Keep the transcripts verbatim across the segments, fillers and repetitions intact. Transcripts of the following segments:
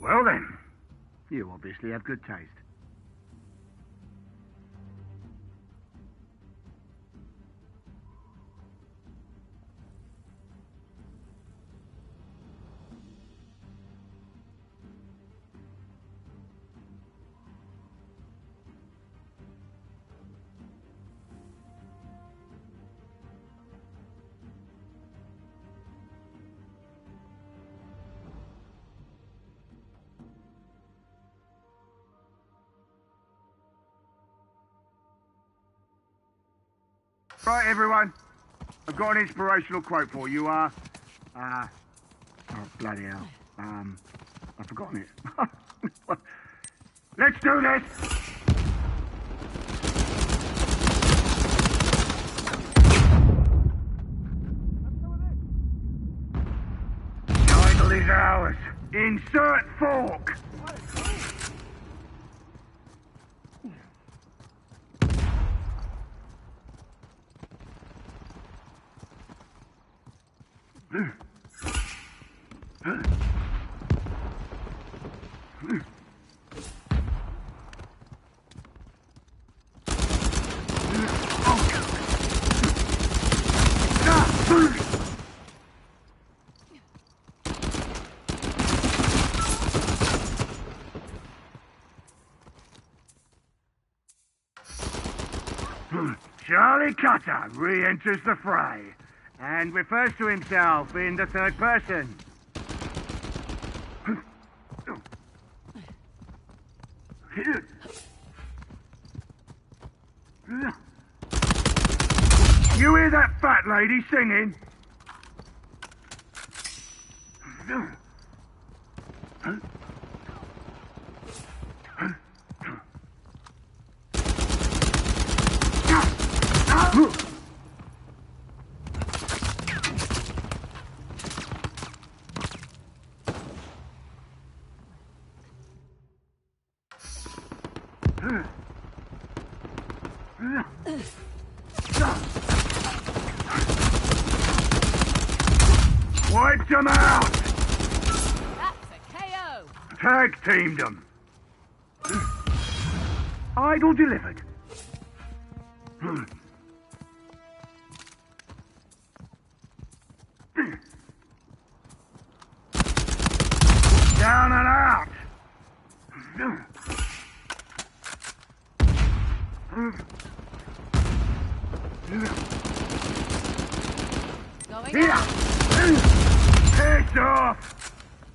Well then, you obviously have good taste. Right, everyone. I've got an inspirational quote for you. Uh, uh, oh, bloody hell. Um, I've forgotten it. Let's do this! Title is ours. Insert fork! Charlie Cutter re-enters the fray and refers to himself in the third person. You hear that fat lady singing? Wiped them out! That's a K O! Tag teamed them. Idol delivered. Down and out! Going Here! out. Piss off!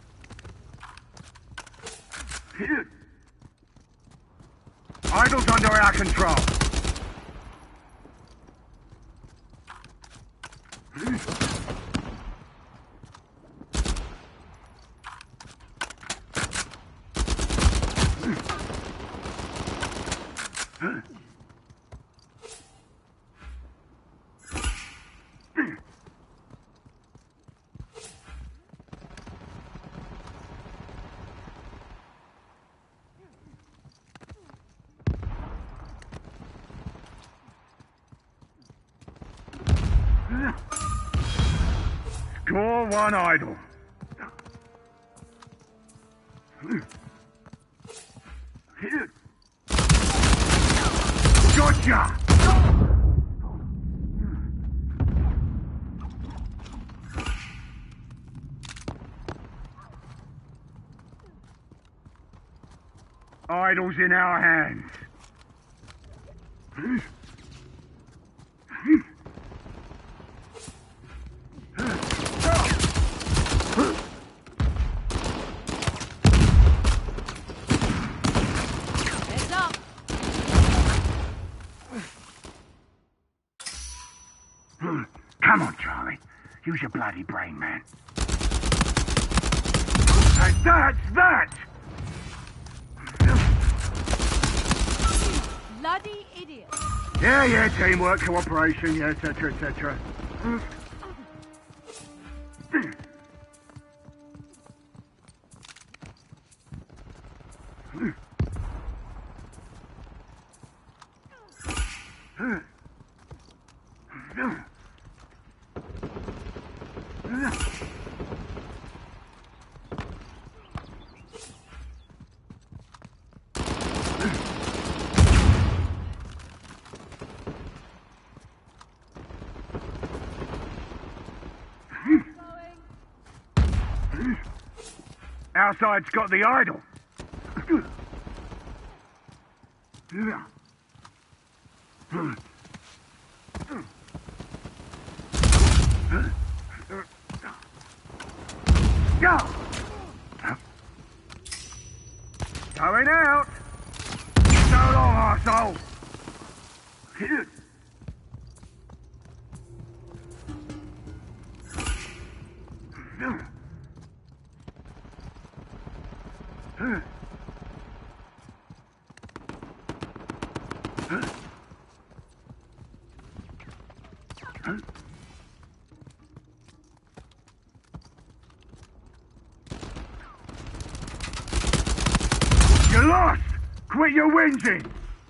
Idol's under our control. Score one idol. Gotcha! Idol's in our hands. Heads up! Come on, Charlie. Use your bloody brain, man. And that's that! Bloody idiot! Yeah, yeah, teamwork, cooperation, yeah, et cetera, et cetera. Outside's got the idol. Go! Going out! So long, arsehole! You're lost! Quit your whinging!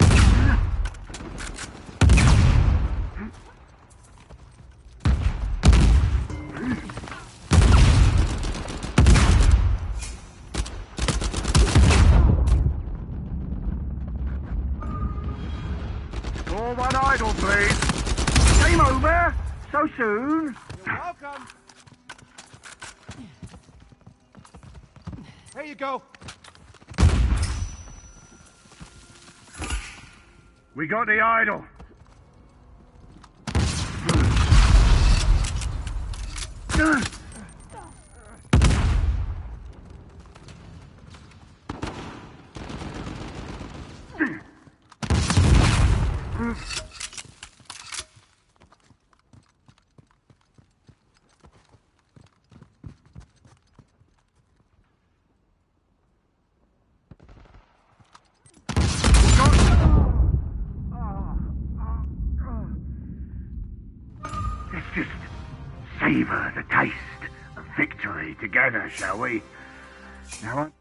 All one idle, please. Game over? So soon? You're welcome. Here you go. We got the idol. Let's just savor the taste of victory together, shall we? Now on.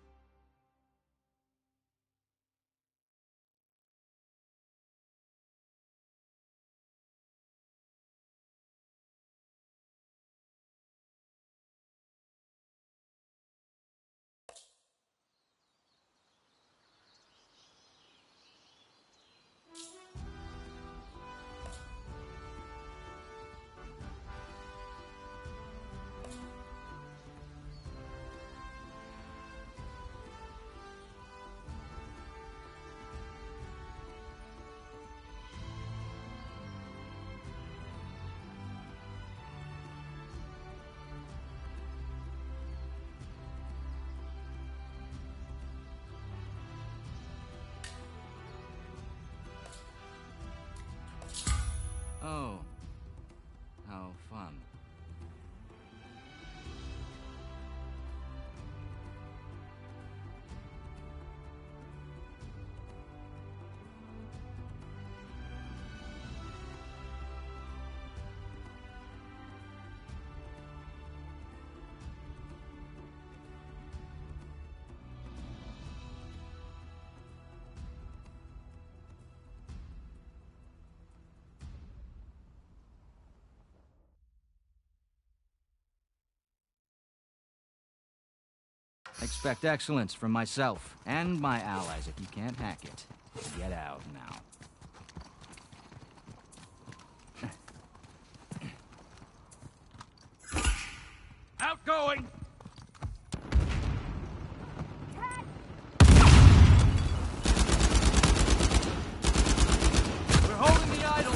Oh. How fun. Expect excellence from myself and my allies. If you can't hack it, get out now. Outgoing! We're holding the idol!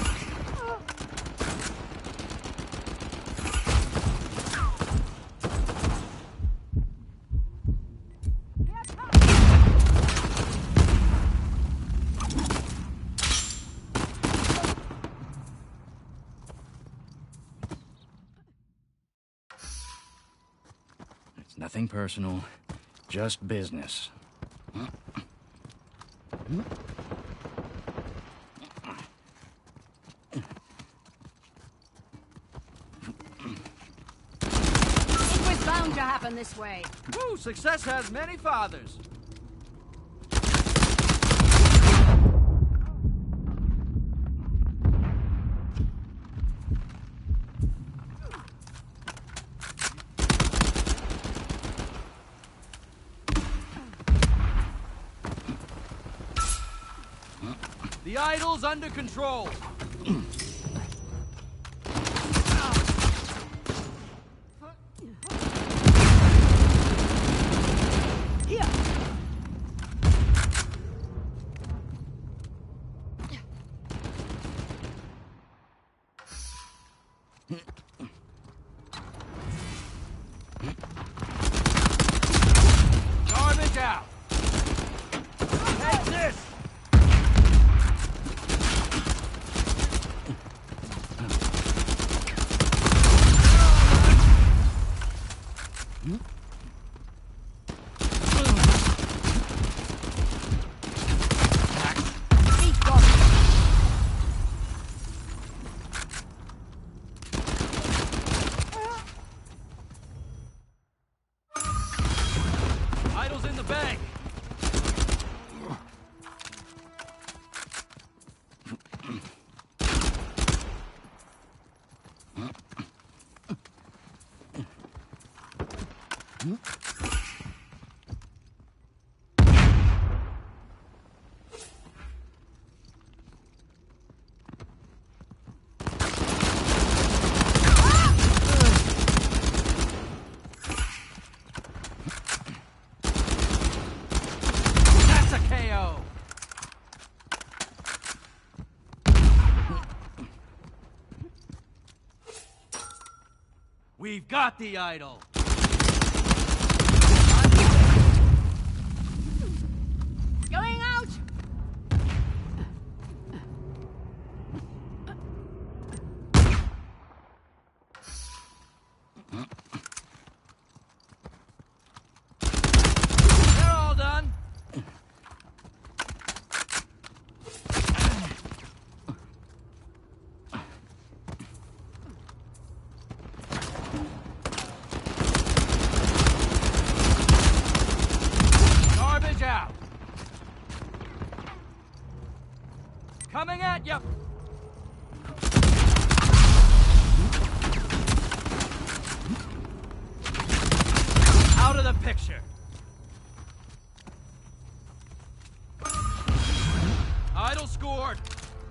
Nothing personal, just business. It was bound to happen this way. Woo! Success has many fathers. The idol's under control. We've got the idol! Going out! They're all done! Garbage out! Coming at you! Out of the picture! Idol scored!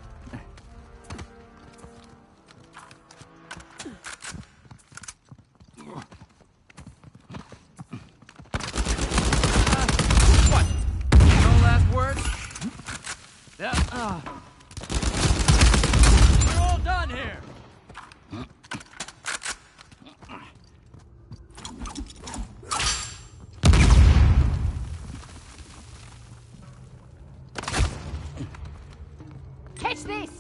What? No last words? Yeah. Uh. We're all done here! Catch this!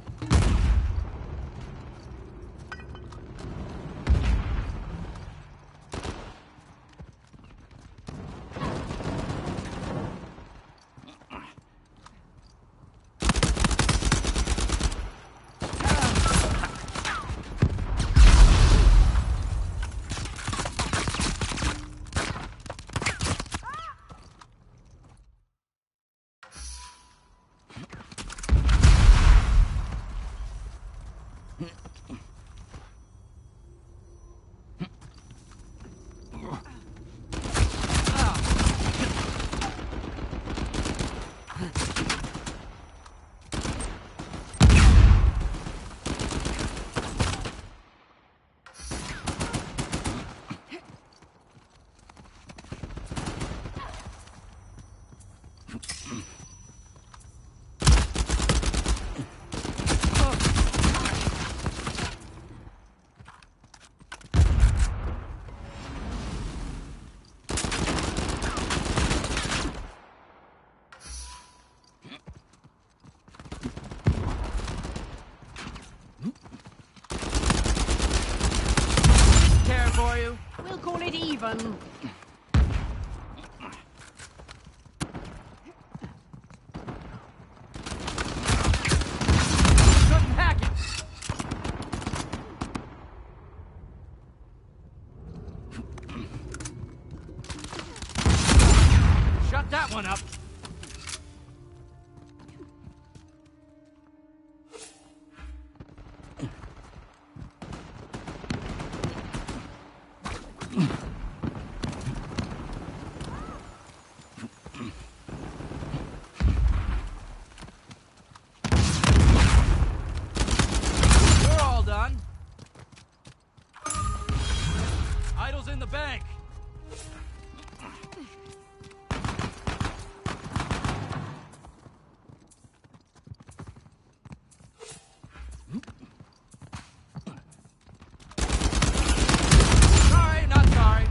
Care for you? We'll call it even. Couldn't hack it! Shut that one up! We're all done. Idol's in the bank. Sorry, not sorry.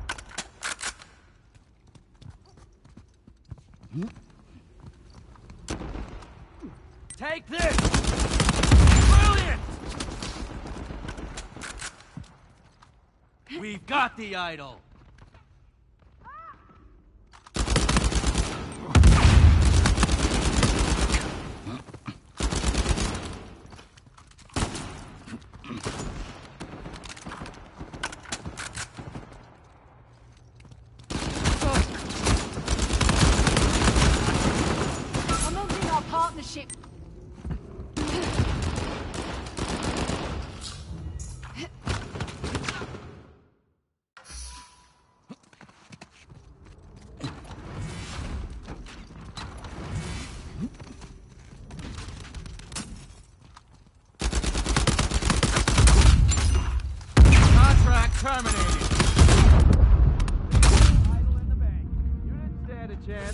Take this! Brilliant! We've got the idol. I'm losing our partnership. Contract terminated. Idol in the bank. You didn't stand a chance.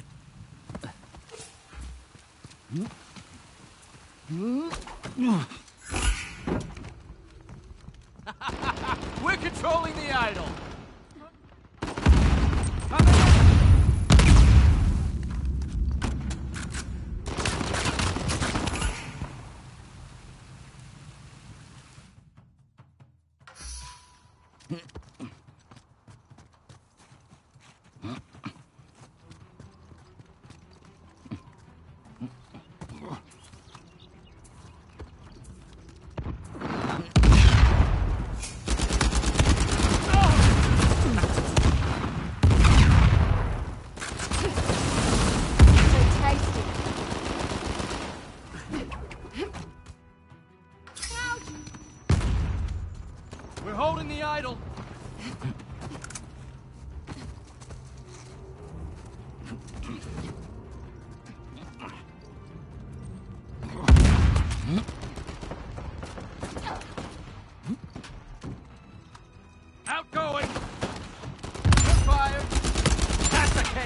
Hmm?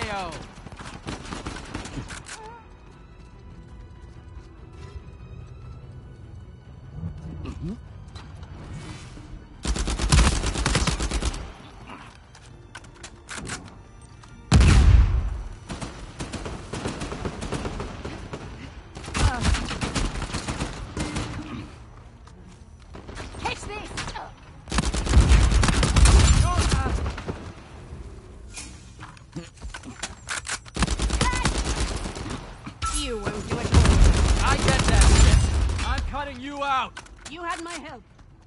Bloody-o! Catch this! You won't do it. I get that shit! I'm cutting you out! You had my help.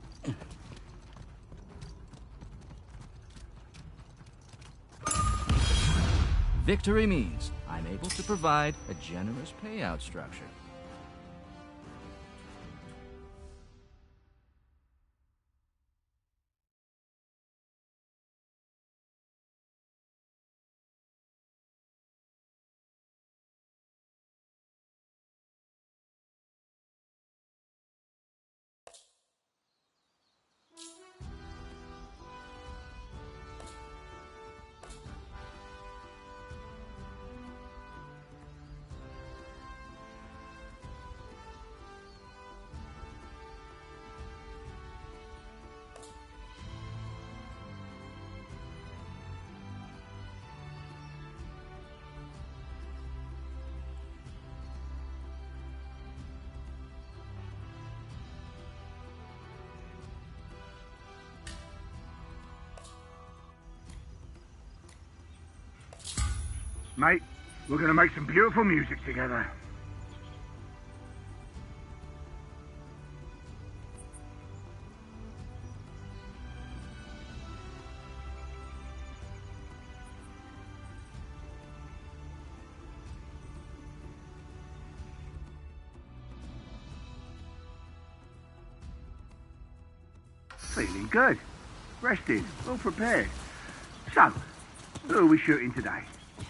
Victory means I'm able to provide a generous payout structure. Mate, we're gonna make some beautiful music together. Feeling good. Rested. Well prepared. So, who are we shooting today?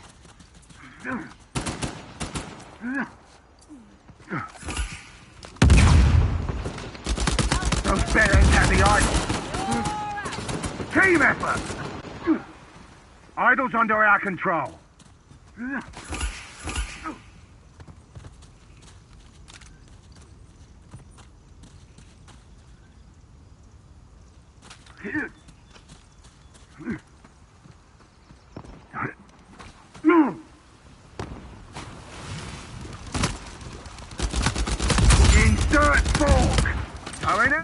Those bedheads have the idol. Team effort! Idol's under our control. Insert fork! Oh, ain't it?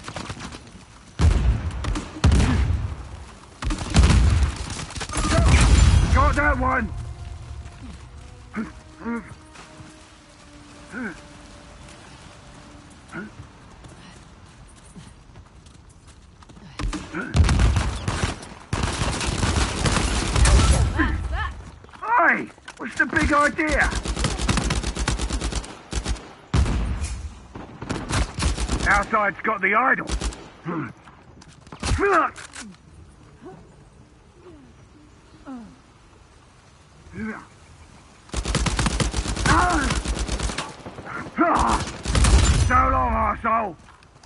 Got that one! Hey! What's the big idea? Outside's got the idol. So long, arsehole.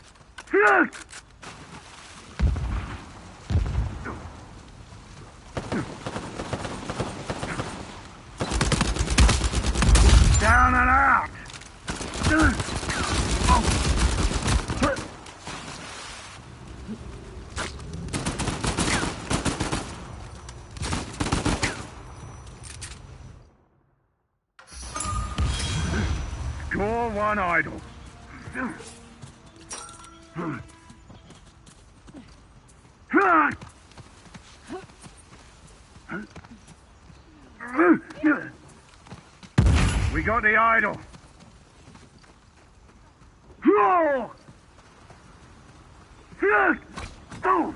Down and out. Score one idol. We got the idol. Oh!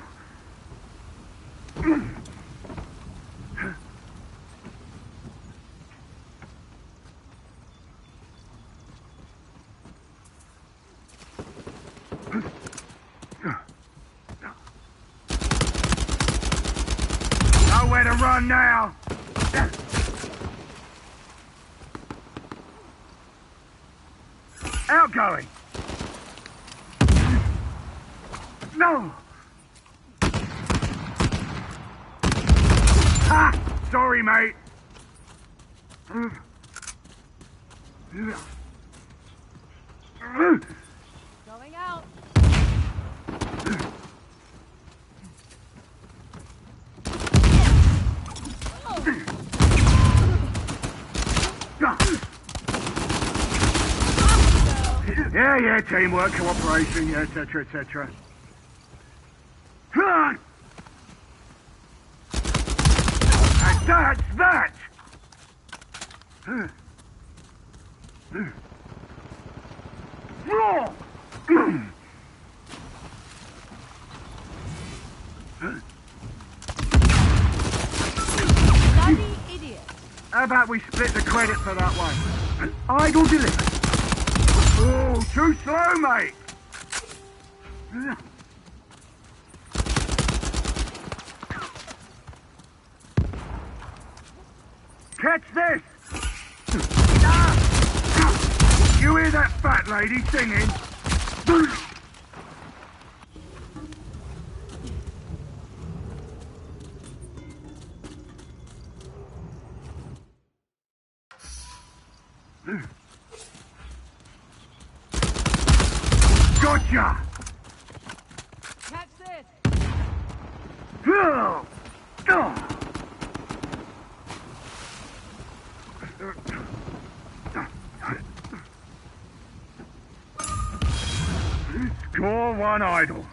Nowhere to run now. Outgoing. No. Ah, sorry, mate. Going out. Yeah, yeah, teamwork, cooperation, yeah, et cetera, et cetera. And that's that! Bloody idiot. How about we split the credit for that one? An idol delivered. Oh, too slow, mate! Catch this! You hear that fat lady singing? Gotcha! Catch this. Oh. Oh. Score one idol.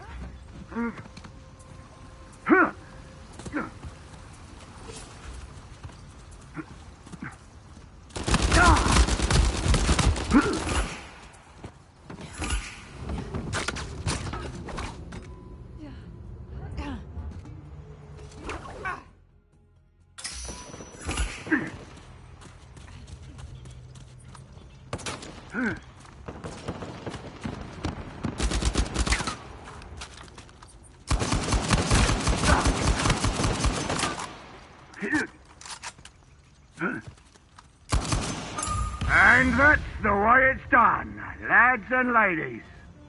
And that's the way it's done, lads and ladies.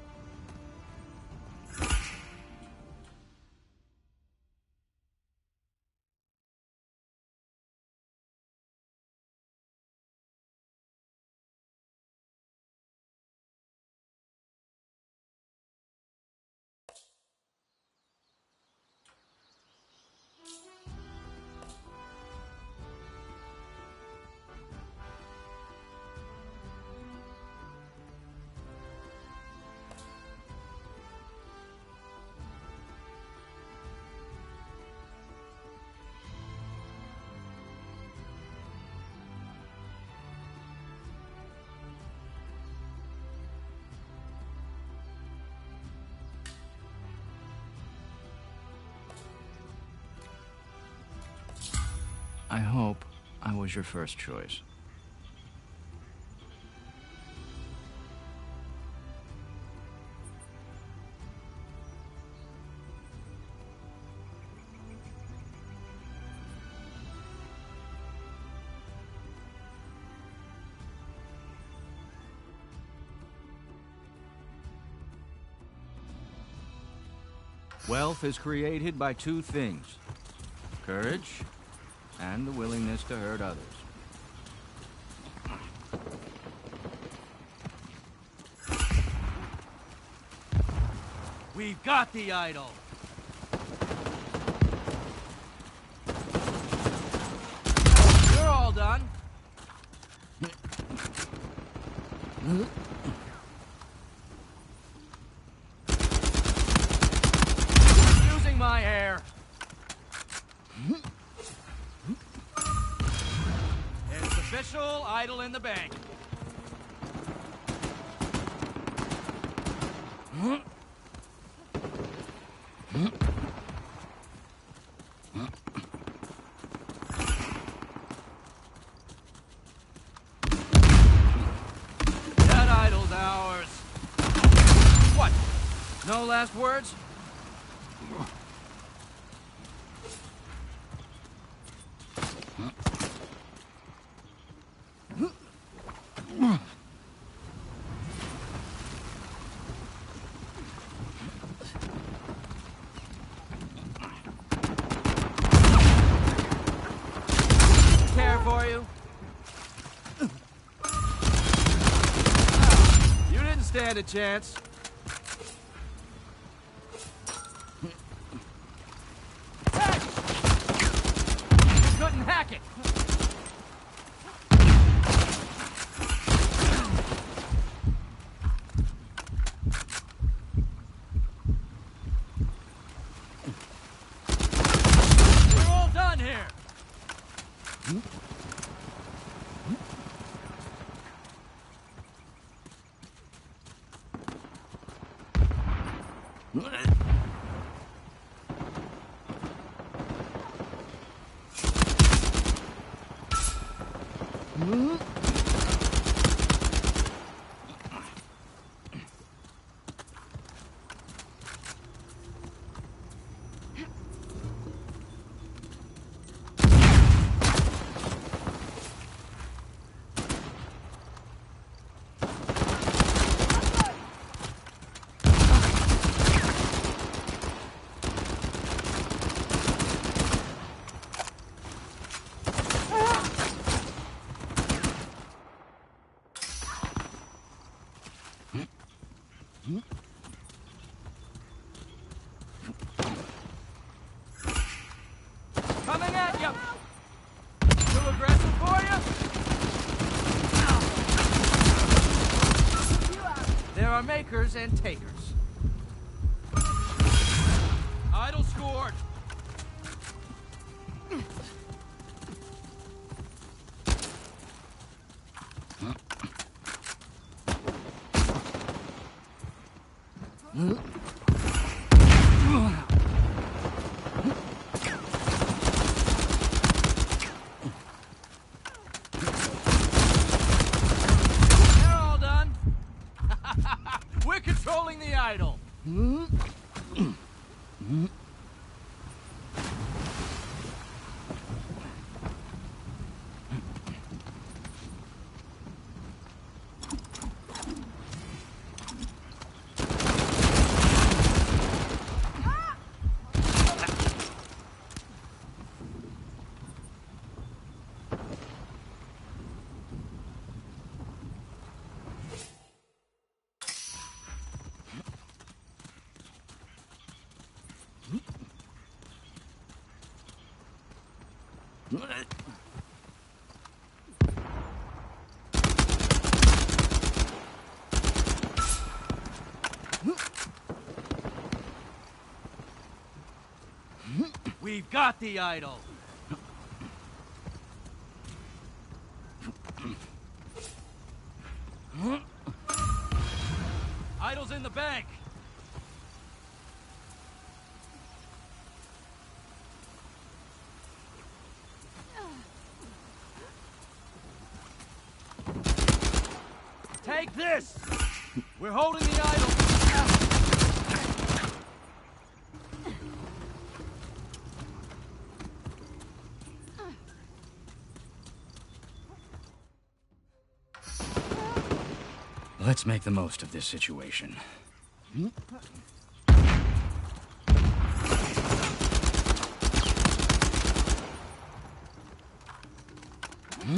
I hope I was your first choice. Wealth is created by two things: courage and the willingness to hurt others. We've got the idol! You're all done. Using my hair. It's official, idol in the bank. That idol's ours. What? No last words? Care for you? stand a chance. Hey! You couldn't hack it. We're all done here. Coming at you! Too aggressive for you? There are makers and takers. Idol scored! We're controlling the idol. We've got the idol. Idol's in the bank. Take this! We're holding the idol. Let's make the most of this situation. Hmm? Hmm?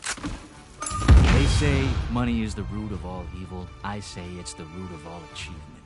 Money is the root of all evil. I say it's the root of all achievement.